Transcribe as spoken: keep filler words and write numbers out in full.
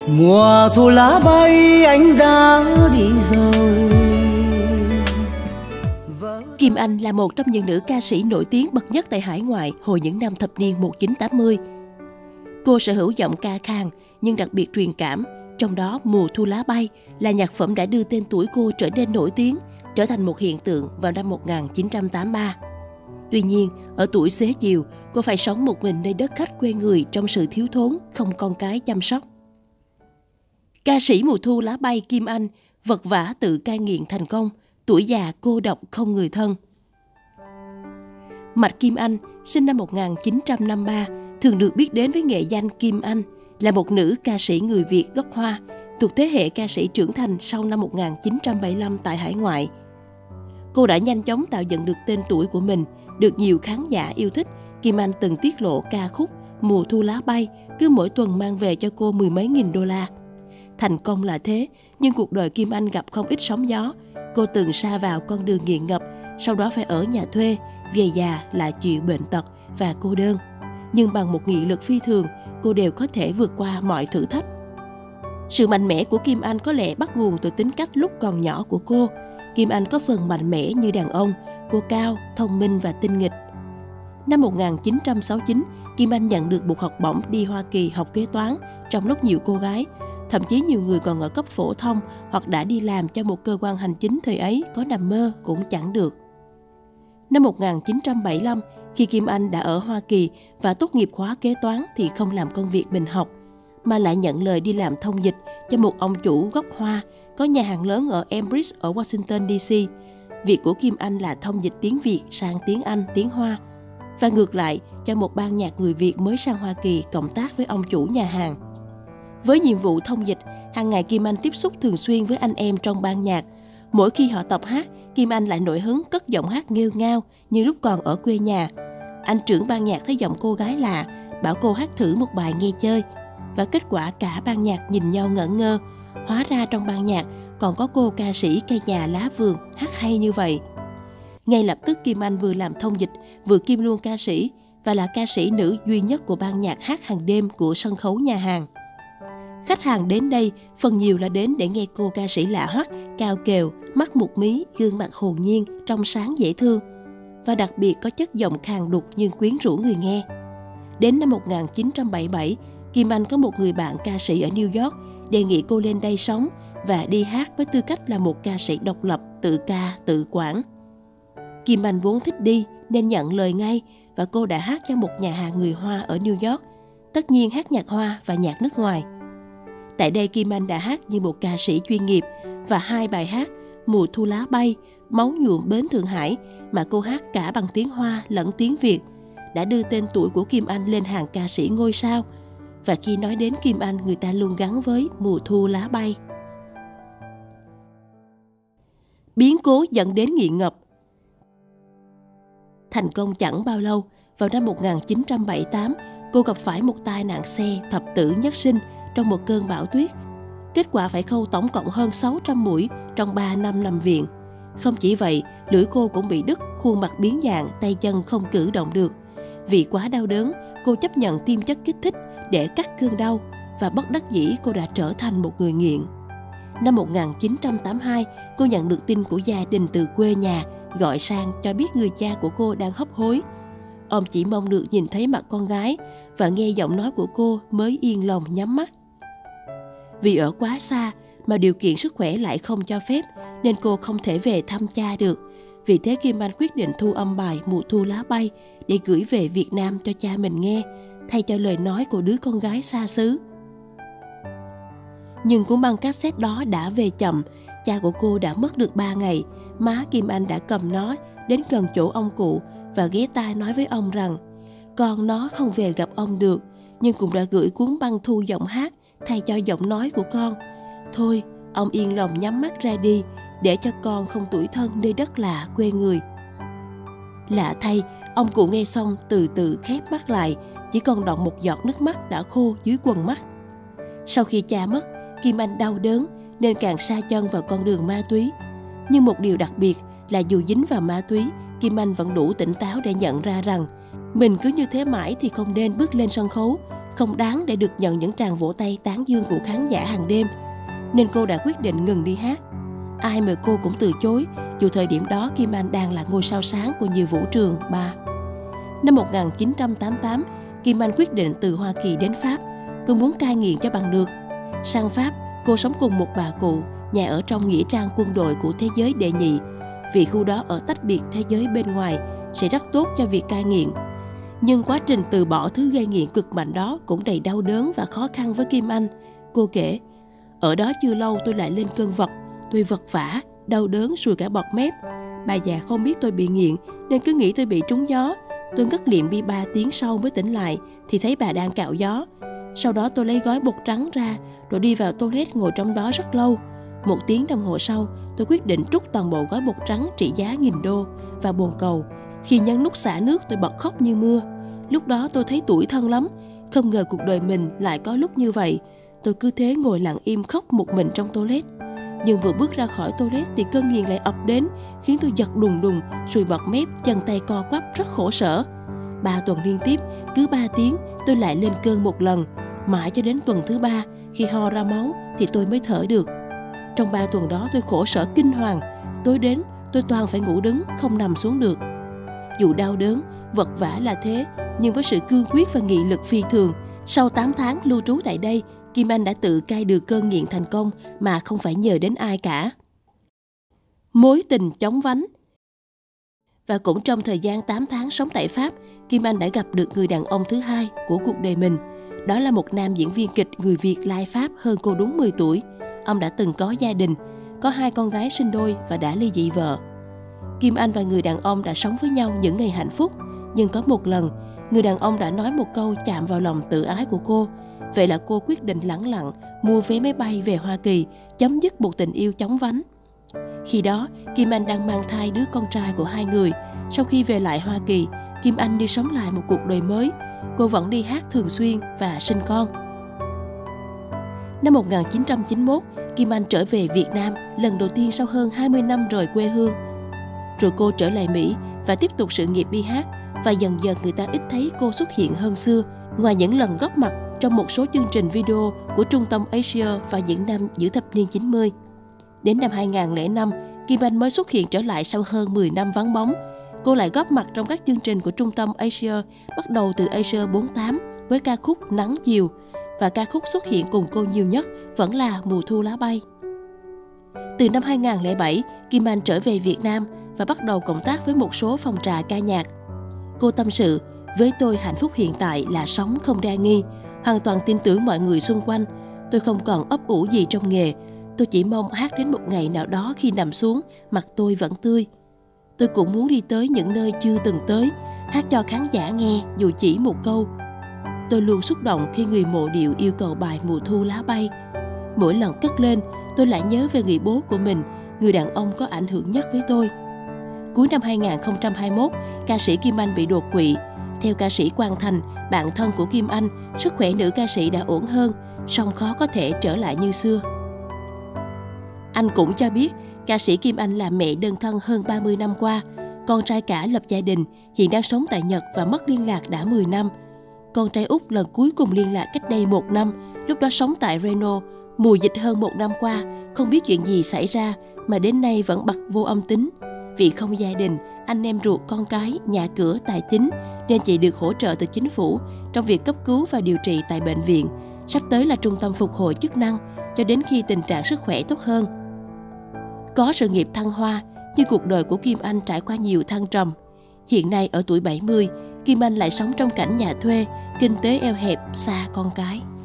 Mùa thu lá bay anh đã đi rồi. Kim Anh là một trong những nữ ca sĩ nổi tiếng bậc nhất tại hải ngoại hồi những năm thập niên một nghìn chín trăm tám mươi. Cô sở hữu giọng ca khàn nhưng đặc biệt truyền cảm, trong đó Mùa thu lá bay là nhạc phẩm đã đưa tên tuổi cô trở nên nổi tiếng, trở thành một hiện tượng vào năm một nghìn chín trăm tám mươi ba. Tuy nhiên, ở tuổi xế chiều, cô phải sống một mình nơi đất khách quê người trong sự thiếu thốn, không con cái chăm sóc. Ca sĩ Mùa thu lá bay Kim Anh vật vã tự cai nghiện thành công, tuổi già cô độc không người thân. Mạch Kim Anh, sinh năm một nghìn chín trăm năm mươi ba, thường được biết đến với nghệ danh Kim Anh, là một nữ ca sĩ người Việt gốc Hoa, thuộc thế hệ ca sĩ trưởng thành sau năm một nghìn chín trăm bảy mươi lăm tại hải ngoại. Cô đã nhanh chóng tạo dựng được tên tuổi của mình, được nhiều khán giả yêu thích. Kim Anh từng tiết lộ ca khúc Mùa thu lá bay cứ mỗi tuần mang về cho cô mười mấy nghìn đô la. Thành công là thế, nhưng cuộc đời Kim Anh gặp không ít sóng gió. Cô từng sa vào con đường nghiện ngập, sau đó phải ở nhà thuê, về già lại chịu bệnh tật và cô đơn. Nhưng bằng một nghị lực phi thường, cô đều có thể vượt qua mọi thử thách. Sự mạnh mẽ của Kim Anh có lẽ bắt nguồn từ tính cách lúc còn nhỏ của cô. Kim Anh có phần mạnh mẽ như đàn ông, cô cao, thông minh và tinh nghịch. Năm một nghìn chín trăm sáu mươi chín, Kim Anh nhận được một học bổng đi Hoa Kỳ học kế toán trong lúc nhiều cô gái, thậm chí nhiều người còn ở cấp phổ thông hoặc đã đi làm cho một cơ quan hành chính thời ấy có nằm mơ cũng chẳng được. Năm một nghìn chín trăm bảy mươi lăm, khi Kim Anh đã ở Hoa Kỳ và tốt nghiệp khóa kế toán thì không làm công việc mình học, mà lại nhận lời đi làm thông dịch cho một ông chủ gốc Hoa có nhà hàng lớn ở Cambridge ở Washington đê xê. Việc của Kim Anh là thông dịch tiếng Việt sang tiếng Anh, tiếng Hoa, và ngược lại cho một ban nhạc người Việt mới sang Hoa Kỳ cộng tác với ông chủ nhà hàng. Với nhiệm vụ thông dịch, hàng ngày Kim Anh tiếp xúc thường xuyên với anh em trong ban nhạc. Mỗi khi họ tập hát, Kim Anh lại nổi hứng cất giọng hát nghêu ngao như lúc còn ở quê nhà. Anh trưởng ban nhạc thấy giọng cô gái lạ, bảo cô hát thử một bài nghe chơi. Và kết quả cả ban nhạc nhìn nhau ngẩn ngơ. Hóa ra trong ban nhạc còn có cô ca sĩ cây nhà lá vườn hát hay như vậy. Ngay lập tức Kim Anh vừa làm thông dịch, vừa kiêm luôn ca sĩ, và là ca sĩ nữ duy nhất của ban nhạc hát hàng đêm của sân khấu nhà hàng. Khách hàng đến đây phần nhiều là đến để nghe cô ca sĩ lạ hoắc, cao kèo, mắt một mí, gương mặt hồn nhiên, trong sáng dễ thương, và đặc biệt có chất giọng khàn đục nhưng quyến rũ người nghe. Đến năm một nghìn chín trăm bảy mươi bảy, Kim Anh có một người bạn ca sĩ ở New York đề nghị cô lên đây sống và đi hát với tư cách là một ca sĩ độc lập, tự ca, tự quản. Kim Anh vốn thích đi nên nhận lời ngay, và cô đã hát cho một nhà hàng người Hoa ở New York, tất nhiên hát nhạc Hoa và nhạc nước ngoài. Tại đây Kim Anh đã hát như một ca sĩ chuyên nghiệp, và hai bài hát Mùa thu lá bay, Máu nhuộm bến Thượng Hải mà cô hát cả bằng tiếng Hoa lẫn tiếng Việt đã đưa tên tuổi của Kim Anh lên hàng ca sĩ ngôi sao. Và khi nói đến Kim Anh, người ta luôn gắn với Mùa thu lá bay. Biến cố dẫn đến nghiện ngập. Thành công chẳng bao lâu, vào năm một nghìn chín trăm bảy mươi tám, cô gặp phải một tai nạn xe thập tử nhất sinh trong một cơn bão tuyết. Kết quả phải khâu tổng cộng hơn sáu trăm mũi trong ba năm nằm viện. Không chỉ vậy, lưỡi cô cũng bị đứt, khuôn mặt biến dạng, tay chân không cử động được. Vì quá đau đớn, cô chấp nhận tiêm chất kích thích để cắt cơn đau, và bất đắc dĩ cô đã trở thành một người nghiện. Năm một nghìn chín trăm tám mươi hai, cô nhận được tin của gia đình từ quê nhà gọi sang cho biết người cha của cô đang hấp hối. Ông chỉ mong được nhìn thấy mặt con gái và nghe giọng nói của cô mới yên lòng nhắm mắt. Vì ở quá xa mà điều kiện sức khỏe lại không cho phép nên cô không thể về thăm cha được. Vì thế Kim Anh quyết định thu âm bài Mùa thu lá bay để gửi về Việt Nam cho cha mình nghe, thay cho lời nói của đứa con gái xa xứ. Nhưng cuốn băng cassette đó đã về chậm, cha của cô đã mất được ba ngày. Má Kim Anh đã cầm nó đến gần chỗ ông cụ và ghé tai nói với ông rằng con nó không về gặp ông được, nhưng cũng đã gửi cuốn băng thu giọng hát thay cho giọng nói của con. Thôi, ông yên lòng nhắm mắt ra đi, để cho con không tủi thân nơi đất lạ quê người. Lạ thay, ông cụ nghe xong từ từ khép mắt lại, chỉ còn đọng một giọt nước mắt đã khô dưới quầng mắt. Sau khi cha mất, Kim Anh đau đớn nên càng sa chân vào con đường ma túy. Nhưng một điều đặc biệt là dù dính vào ma túy, Kim Anh vẫn đủ tỉnh táo để nhận ra rằng mình cứ như thế mãi thì không nên bước lên sân khấu. không đáng để được nhận những tràng vỗ tay tán dương của khán giả hàng đêm, nên cô đã quyết định ngừng đi hát. Ai mời cô cũng từ chối, dù thời điểm đó Kim Anh đang là ngôi sao sáng của nhiều vũ trường, bar. Năm một nghìn chín trăm tám mươi tám, Kim Anh quyết định từ Hoa Kỳ đến Pháp. Cô muốn cai nghiện cho bằng được. Sang Pháp, cô sống cùng một bà cụ, nhà ở trong nghĩa trang quân đội của thế giới đệ nhị, vì khu đó ở tách biệt thế giới bên ngoài sẽ rất tốt cho việc cai nghiện. Nhưng quá trình từ bỏ thứ gây nghiện cực mạnh đó cũng đầy đau đớn và khó khăn với Kim Anh. Cô kể, ở đó chưa lâu tôi lại lên cơn vật, tôi vật vã, đau đớn sùi cả bọt mép. Bà già không biết tôi bị nghiện nên cứ nghĩ tôi bị trúng gió. Tôi ngất liệm đi ba tiếng sau mới tỉnh lại thì thấy bà đang cạo gió. Sau đó tôi lấy gói bột trắng ra rồi đi vào toilet ngồi trong đó rất lâu. Một tiếng đồng hồ sau, tôi quyết định trút toàn bộ gói bột trắng trị giá nghìn đô vào bồn cầu. Khi nhấn nút xả nước, tôi bật khóc như mưa. Lúc đó tôi thấy tủi thân lắm. Không ngờ cuộc đời mình lại có lúc như vậy. Tôi cứ thế ngồi lặng im khóc một mình trong toilet. Nhưng vừa bước ra khỏi toilet thì cơn nghiện lại ập đến, khiến tôi giật đùng đùng, sùi bọt mép, chân tay co quắp rất khổ sở. Ba tuần liên tiếp, cứ ba tiếng tôi lại lên cơn một lần. Mãi cho đến tuần thứ ba, khi ho ra máu thì tôi mới thở được. Trong ba tuần đó tôi khổ sở kinh hoàng. Tối đến tôi toàn phải ngủ đứng, không nằm xuống được. Dù đau đớn, vật vã là thế, nhưng với sự cương quyết và nghị lực phi thường, sau tám tháng lưu trú tại đây, Kim Anh đã tự cai được cơn nghiện thành công mà không phải nhờ đến ai cả. Mối tình chóng vánh. Và cũng trong thời gian tám tháng sống tại Pháp, Kim Anh đã gặp được người đàn ông thứ hai của cuộc đời mình. Đó là một nam diễn viên kịch người Việt lai Pháp hơn cô đúng mười tuổi. Ông đã từng có gia đình, có hai con gái sinh đôi và đã ly dị vợ. Kim Anh và người đàn ông đã sống với nhau những ngày hạnh phúc. Nhưng có một lần, người đàn ông đã nói một câu chạm vào lòng tự ái của cô. Vậy là cô quyết định lẳng lặng mua vé máy bay về Hoa Kỳ, chấm dứt một tình yêu chóng vánh. Khi đó, Kim Anh đang mang thai đứa con trai của hai người. Sau khi về lại Hoa Kỳ, Kim Anh như sống lại một cuộc đời mới. Cô vẫn đi hát thường xuyên và sinh con. Năm một nghìn chín trăm chín mươi mốt, Kim Anh trở về Việt Nam lần đầu tiên sau hơn hai mươi năm rời quê hương. Rồi cô trở lại Mỹ và tiếp tục sự nghiệp đi hát, và dần dần người ta ít thấy cô xuất hiện hơn xưa, ngoài những lần góp mặt trong một số chương trình video của Trung tâm Asia vào những năm giữa thập niên chín mươi. Đến năm hai nghìn không trăm lẻ năm, Kim Anh mới xuất hiện trở lại sau hơn mười năm vắng bóng. Cô lại góp mặt trong các chương trình của Trung tâm Asia bắt đầu từ Asia bốn tám với ca khúc Nắng Chiều, và ca khúc xuất hiện cùng cô nhiều nhất vẫn là Mùa Thu Lá Bay. Từ năm hai nghìn không trăm lẻ bảy, Kim Anh trở về Việt Nam và bắt đầu cộng tác với một số phòng trà ca nhạc. Cô tâm sự, với tôi hạnh phúc hiện tại là sống không đa nghi, hoàn toàn tin tưởng mọi người xung quanh. Tôi không còn ấp ủ gì trong nghề, tôi chỉ mong hát đến một ngày nào đó khi nằm xuống, mặt tôi vẫn tươi. Tôi cũng muốn đi tới những nơi chưa từng tới, hát cho khán giả nghe dù chỉ một câu. Tôi luôn xúc động khi người mộ điệu yêu cầu bài Mùa Thu Lá Bay. Mỗi lần cất lên, tôi lại nhớ về người bố của mình, người đàn ông có ảnh hưởng nhất với tôi. Cuối năm hai nghìn không trăm hai mươi mốt, ca sĩ Kim Anh bị đột quỵ. Theo ca sĩ Quang Thành, bạn thân của Kim Anh, sức khỏe nữ ca sĩ đã ổn hơn, song khó có thể trở lại như xưa. Anh cũng cho biết, ca sĩ Kim Anh là mẹ đơn thân hơn ba mươi năm qua. Con trai cả lập gia đình, hiện đang sống tại Nhật và mất liên lạc đã mười năm. Con trai út lần cuối cùng liên lạc cách đây một năm, lúc đó sống tại Reno. Mùa dịch hơn một năm qua, không biết chuyện gì xảy ra mà đến nay vẫn bật vô âm tính. Vì không gia đình, anh em ruột, con cái, nhà cửa, tài chính, nên chị được hỗ trợ từ chính phủ trong việc cấp cứu và điều trị tại bệnh viện. Sắp tới là trung tâm phục hồi chức năng, cho đến khi tình trạng sức khỏe tốt hơn. Có sự nghiệp thăng hoa, nhưng cuộc đời của Kim Anh trải qua nhiều thăng trầm. Hiện nay ở tuổi bảy mươi, Kim Anh lại sống trong cảnh nhà thuê, kinh tế eo hẹp, xa con cái.